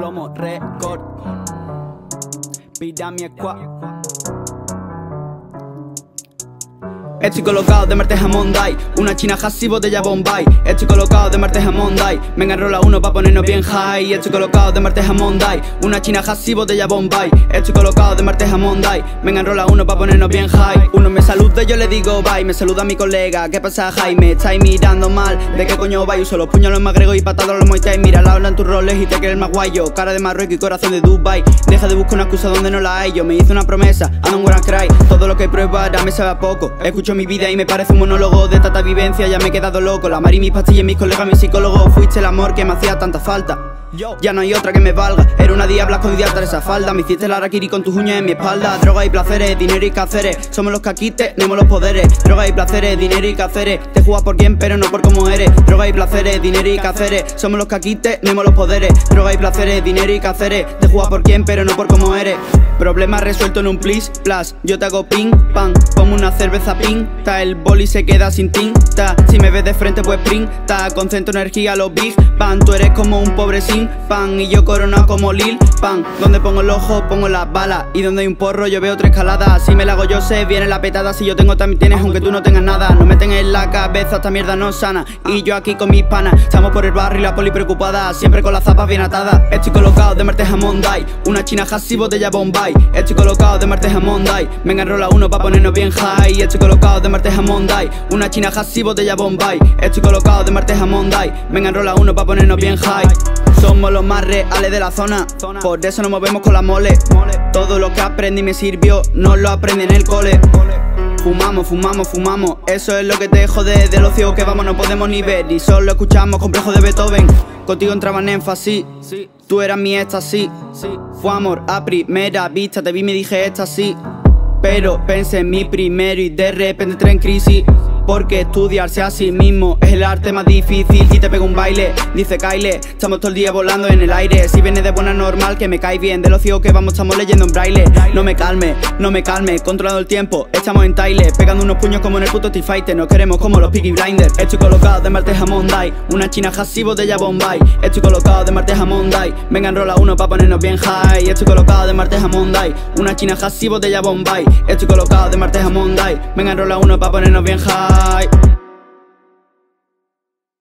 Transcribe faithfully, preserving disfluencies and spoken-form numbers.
Plomo Record, Pirámide Squad. Estoy colocado de martes a Monday, una china Hassi, botella Bombay. Estoy colocado de martes a Monday, venga enrola uno pa' ponernos bien high. Estoy colocado de martes a Monday, una china Hassi, botella Bombay. Estoy colocado de martes a Monday, venga enrola uno pa' ponernos bien high. Uno me saluda, yo le digo bye, me saluda mi colega, ¿qué pasa Jaime? Estáis mirando mal, ¿de qué coño vais? Uso los puños, los magregos y patados los Muay Thai. Mira la habla en tus roles y te crees más guay yo. Cara de Marruecos y corazón de Dubai. Deja de buscar una excusa donde no la hay. Yo me hice una promesa, I don't wanna cry. Todo lo que pruebo ahora me sabe a poco. Escucho mi vida y me parece un monólogo de tanta vivencia, ya me he quedado loco. La Mari, mis pastillas, mis colegas, mi psicólogo. Fuiste el amor que me hacía tanta falta. Ya no hay otra que me valga. Era una diabla escondida tras esa falda. Me hiciste la harakiri con tus uñas en mi espalda. Droga y placeres, dinero y caceres. Somos los que aquí tenemos los poderes. Droga y placeres, dinero y caceres. Te juegas por quién pero no por cómo eres. Droga y placeres, dinero y caceres. Somos los que aquí tenemos los poderes. Droga y placeres, dinero y caceres. Te juegas por quién pero no por cómo eres. Problema resuelto en un please, plus. Yo te hago ping, pan. Como una cerveza pinta. El boli se queda sin tinta. Si me ves de frente pues printa. Concentro energía a los big pan. Tú eres como un pobre sin pan y yo coronado como Lil Pan. Donde pongo el ojo pongo las balas y donde hay un porro yo veo tres escaladas. Si me la hago yo sé viene la petada. Si yo tengo también tienes aunque tú no tengas nada. No me tengas en la cabeza esta mierda no sana. Y yo aquí con mis panas estamos por el barrio y la poli preocupada. Siempre con las zapas bien atadas. Estoy colocado de martes a Monday, una china Hassi, botella Bombay. Estoy colocado de martes a Monday, venga enrola uno pa' ponernos bien high. Estoy colocado de martes a Monday, una china Hassi, botella Bombay. Estoy colocado de martes a Monday, venga enrola uno pa' ponernos bien high. Somos los más reales de la zona, por eso nos movemos con la mole. Todo lo que aprendí me sirvió, no lo aprendí en el cole. Fumamos, fumamos, fumamos, eso es lo que te jode del ocio que vamos no podemos ni ver. Y solo escuchamos complejo de Beethoven, contigo entraba en énfasis. Tú eras mi éxtasis, fue amor a primera vista, te vi y me dije éxtasis. Pero pensé en mí primero y de repente entré en crisis. Porque estudiarse a sí mismo es el arte más difícil. Y te pego un baile, dice Kyle. Estamos todo el día volando en el aire. Si vienes de buena normal que me cae bien. De lo ciego que vamos estamos leyendo en braille. No me calme, no me calme, controlando el tiempo, estamos en Tile. Pegando unos puños como en el puto Street Fighter. Nos queremos como los Peaky Blinders. Estoy colocado de martes a Monday, una china Hassi, botella Bombay. Estoy colocado de martes a Monday, venga enrola uno pa' ponernos bien high. Estoy colocado de martes a Monday, una china Hassi, botella Bombay. Estoy colocado de martes a Monday, venga enrola uno pa' ponernos bien high.